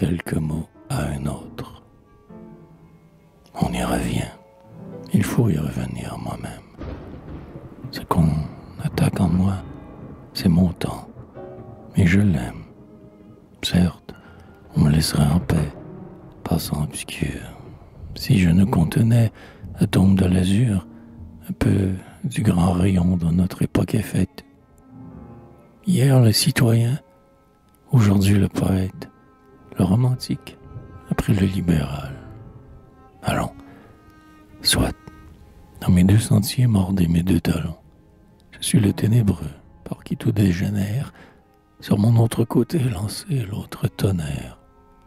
quelques mots à un autre. On y revient. Il faut y revenir moi-même. Ce qu'on attaque en moi, c'est mon temps. Mais je l'aime. Certes, on me laisserait en paix, passant obscur. Si je ne contenais, atome de l'azur, un peu du grand rayon dont notre époque est faite. Hier le citoyen, aujourd'hui le poète, le romantique, après le libéral. Allons, soit, dans mes deux sentiers mordés mes deux talons, je suis le ténébreux par qui tout dégénère, sur mon autre côté lancé l'autre tonnerre.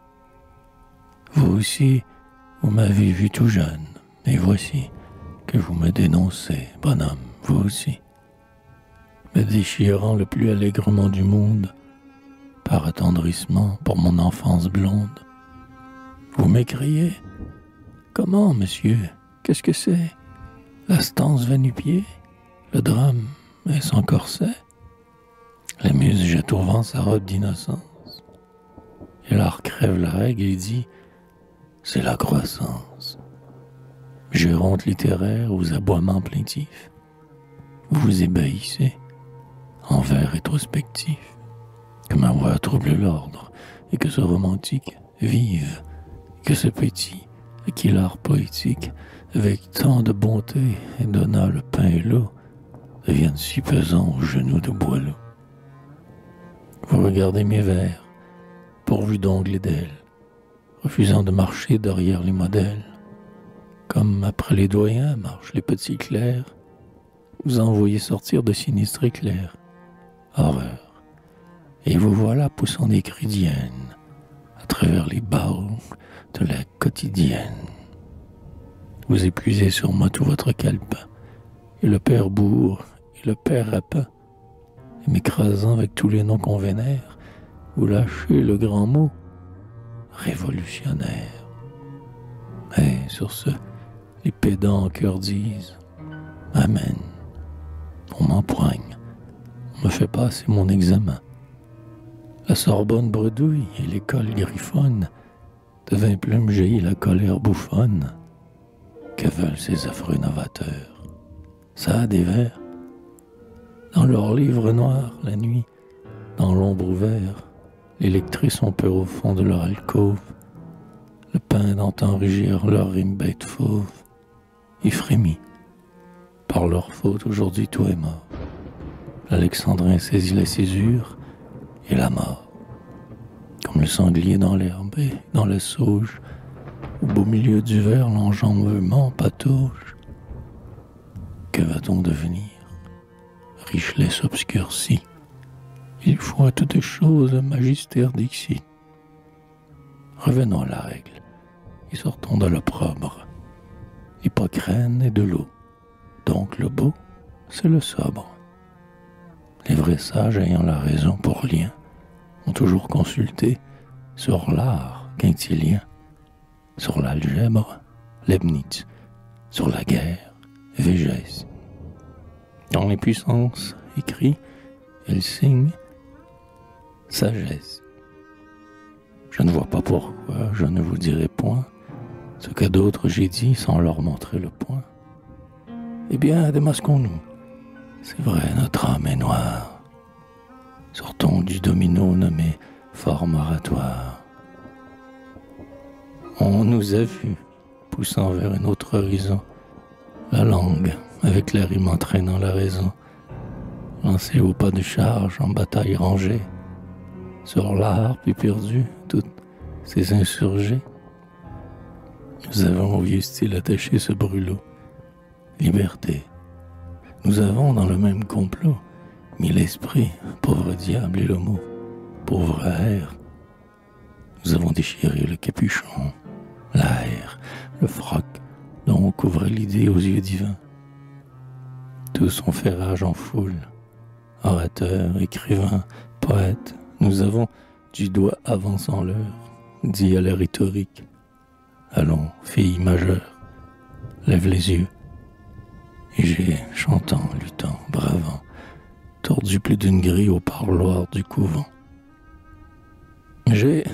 Vous aussi, vous m'avez vu tout jeune, et voici que vous me dénoncez, bonhomme, vous aussi, me déchirant le plus allègrement du monde, par attendrissement pour mon enfance blonde. Vous m'écriez, comment, monsieur, qu'est-ce que c'est? La stance va nu-pied? Le drame est sans corset? La muse jette au vent sa robe d'innocence, et l'art crève la règle et dit, c'est la croissance. Géronte littéraire aux aboiements plaintifs, vous vous ébahissez en vers rétrospectifs, que ma voix trouble l'ordre, et que ce romantique vive, que ce petit, à qui l'art poétique, avec tant de bonté, donna le pain et l'eau, devienne si pesant aux genoux de Boileau. Vous regardez mes vers, pourvus d'ongles et d'ailes, refusant de marcher derrière les modèles, comme après les doyens marchent les petits clercs, vous envoyez sortir de sinistres éclairs. Horreur. Et vous voilà poussant des cris d'hyène à travers les barreaux de la quotidienne. Vous épuisez sur moi tout votre calepin, et le père bourre, et le père rapin, et m'écrasant avec tous les noms qu'on vénère, vous lâchez le grand mot révolutionnaire. Et sur ce, les pédants en cœur disent Amen. On m'empoigne, on me fait passer mon examen. La Sorbonne bredouille et l'école griffonne, de 20 plumes jaillit la colère bouffonne. Que veulent ces affreux novateurs? Ça a des vers. Dans leurs livres noirs, la nuit, dans l'ombre ouverte, les lectrices ont peur au fond de leur alcôve. Le pain entend rugir leur rime bête fauve. Il frémit. Par leur faute, aujourd'hui tout est mort. L'Alexandrin saisit la césure et la mort. Comme le sanglier dans l'herbe et dans la sauge, au beau milieu du verre, l'enjambement patauge. Que va-t-on devenir? Richelet s'obscurcit. Il faut à toutes choses un magistère dixit. Revenons à la règle et sortons de l'opprobre. Hippocrène est de l'eau, donc le beau, c'est le sobre. Les vrais sages ayant la raison pour lien ont toujours consulté sur l'art quintilien, sur l'algèbre, Leibniz, sur la guerre, Végès. Dans les puissances écrits, elles signent sagesse. Je ne vois pas pourquoi je ne vous dirai point ce que d'autres j'ai dit sans leur montrer le point. Eh bien, démasquons-nous. C'est vrai, notre âme est noire. Sortons du domino nommé forme oratoire. On nous a vus, poussant vers un autre horizon, la langue, avec la rime entraînant la raison, lancée au pas de charge en bataille rangée, sur l'harpe éperdue, toutes ces insurgés. Nous avons au vieux style attaché ce brûlot, liberté. Nous avons dans le même complot mis l'esprit, pauvre diable et le mot, pauvre air. Nous avons déchiré le capuchon, l'air, le froc dont on couvrait l'idée aux yeux divins. Tous ont fait rage en foule, orateurs, écrivains, poètes. Nous avons, du doigt avançant l'heure, dit à la rhétorique, allons, fille majeure, lève les yeux. Et j'ai, chantant, luttant, bravant, tordu plus d'une grille au parloir du couvent. J'ai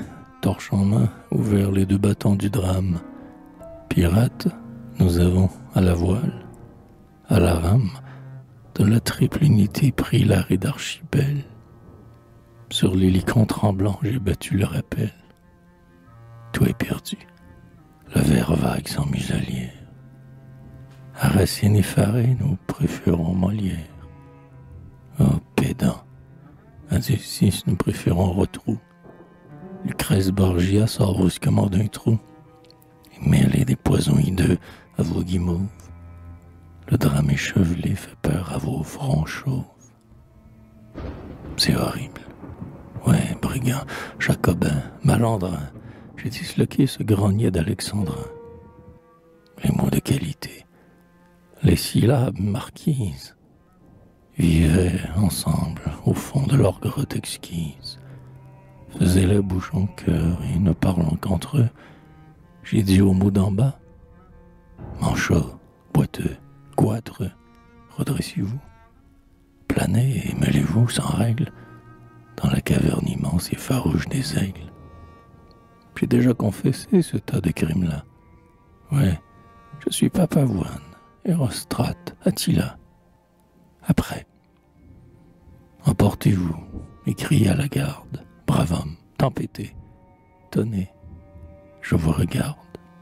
torche en main, ouvert les deux bâtons du drame. Pirates, nous avons à la voile, à la rame, de la triple unité pris l'arrêt d'archipel. Sur l'hélicon tremblant, j'ai battu le rappel. Tout est perdu, le verre vague sans muselière. À Racine effarée, nous préférons Molière. Oh, pédant, à Décis, nous préférons Rotrou. Lucrèce Borgia sort brusquement d'un trou, et mêlé des poisons hideux à vos guimauves. Le drame échevelé fait peur à vos fronts chauves. C'est horrible. Ouais, brigand, jacobin, malandrin, j'ai disloqué ce grenier d'Alexandrin. Les mots de qualité, les syllabes marquises, vivaient ensemble au fond de leur grotte exquise. Faisaient la bouche en cœur et ne parlant qu'entre eux, j'ai dit aux mots d'en bas, manchots, boiteux, goitres, redressez-vous, planez et mêlez-vous sans règle dans la caverne immense et farouche des aigles. J'ai déjà confessé ce tas de crimes-là. Ouais, je suis Papavoine, Érostrate, Attila. Après, emportez-vous et criez à la garde, brave homme, tempêtez, tenez, je vous regarde.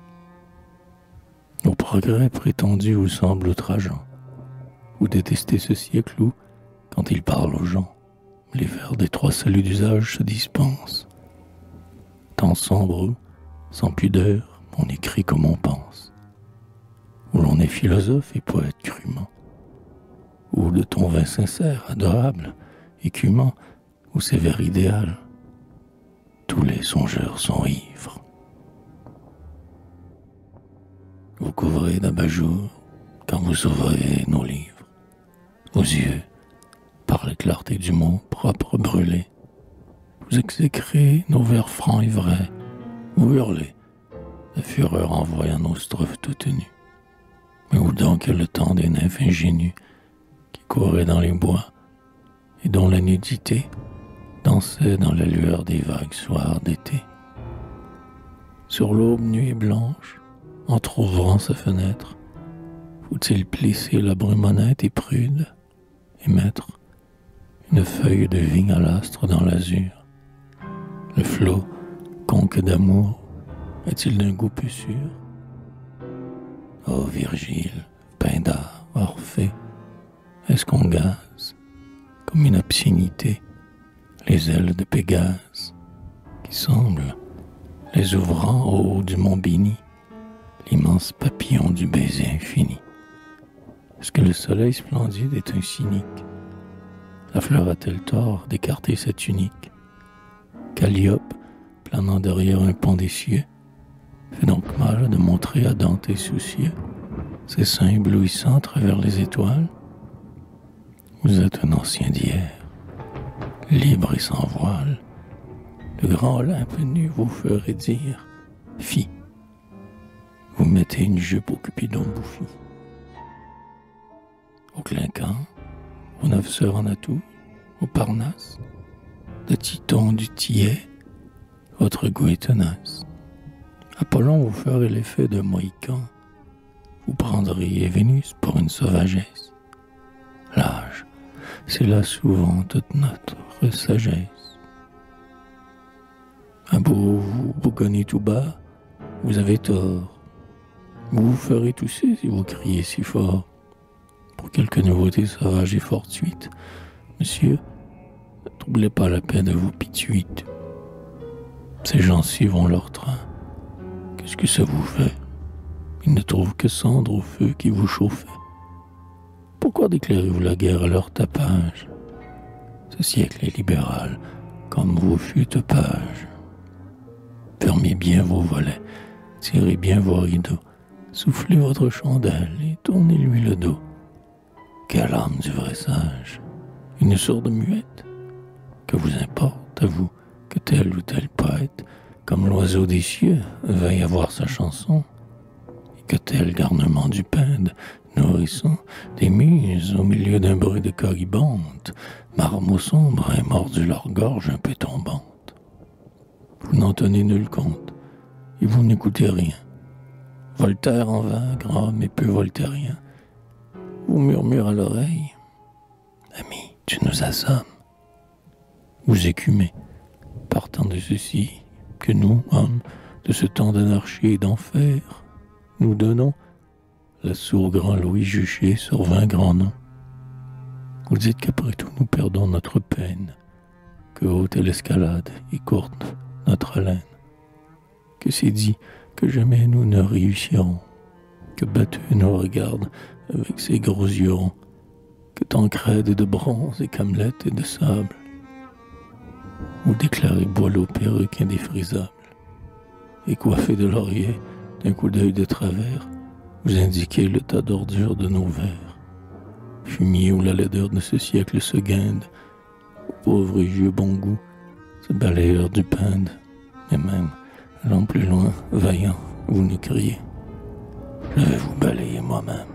Au progrès prétendu vous semble outrageant. Vous détestez ce siècle où, quand il parle aux gens, les vers des trois saluts d'usage se dispensent. Temps sombre où, sans pudeur, on écrit comme on pense. Où l'on est philosophe et poète crûment. Où de ton vin sincère, adorable, écumant, ou sévère idéal, tous les songeurs sont ivres. Vous couvrez d'abat-jour quand vous ouvrez nos livres. Vos yeux, par la clarté du mot propre brûlé, vous exécrez nos vers francs et vrais. Vous hurlez, de fureur en voyant nos strophes toutes nues. Mais où donc est le temps des nymphes ingénues qui couraient dans les bois et dont la nudité dansait dans la lueur des vagues soirs d'été? Sur l'aube nue et blanche, entr'ouvrant sa fenêtre, faut-il plisser la brume honnête et prude et mettre une feuille de vigne à l'astre dans l'azur? Le flot, conque d'amour, est-il d'un goût plus sûr? Oh Virgile, Pindare, Orphée, est-ce qu'on gaze, comme une obscénité, les ailes de Pégase, qui semblent, les ouvrant au haut du mont béni, l'immense papillon du baiser infini? Est-ce que le soleil splendide est un cynique? La fleur a-t-elle tort d'écarter sa tunique? Calliope, planant derrière un pont des cieux, fait donc mal de montrer à Dante soucieux ses seins éblouissants à travers les étoiles? Vous êtes un ancien d'hier, libre et sans voile. Le grand Olympe nu vous ferait dire « Fi ». Vous mettez une jupe au Cupidon bouffi. Au clinquant, aux 9 sœurs en atout, au Parnasse, de Titon du Tillet, votre goût est tenace. Apollon vous ferait l'effet de Mohican. Vous prendriez Vénus pour une sauvagesse. L'âge, c'est là souvent toute notre sagesse. Un beau vous bougonnez tout bas, vous avez tort. Vous vous ferez tousser si vous criez si fort. Pour quelque nouveauté sauvage et fortuite, monsieur, ne troublez pas la paix de vos pituites. Ces gens-ci vont leur train. Qu'est-ce que ça vous fait? Ils ne trouvent que cendre au feu qui vous chauffait. Pourquoi déclarez-vous la guerre à leur tapage? Ce siècle est libéral, comme vos fûtes pages. Fermez bien vos volets, tirez bien vos rideaux, soufflez votre chandelle et tournez-lui le dos. Quelle âme du vrai sage, une sourde muette? Que vous importe, à vous, que tel ou tel poète, comme l'oiseau des cieux, veuille avoir sa chanson, et que tel garnement du pinde, nourrissant des muses au milieu d'un bruit de corribande, marmots sombres aient mordu leur gorge un peu tombante. Vous n'en tenez nul compte, et vous n'écoutez rien. Voltaire en vain, grand mais peu voltairien, vous murmure à l'oreille, ami, tu nous assommes. Vous écumez, partant de ceci, que nous, hommes, de ce temps d'anarchie et d'enfer, nous donnons l'assaut au grand Louis juché sur 20 grands noms. Vous dites qu'après tout nous perdons notre peine, que haute est l'escalade et courte notre haleine, que c'est dit que jamais nous ne réussirons, que Batteux nous regarde avec ses gros yeux ronds, que Tancrède est de bronze et Camlette est de sable. Vous déclarez Boileau perruque indéfrisable, et coiffé de laurier d'un coup d'œil de travers, vous indiquez le tas d'ordures de nos verres. Fumier où la laideur de ce siècle se guinde, aux pauvres yeux bon goût, ce balayeur du pinde, et même, allant plus loin, vaillant, vous nous criez, je vais vous balayer moi-même.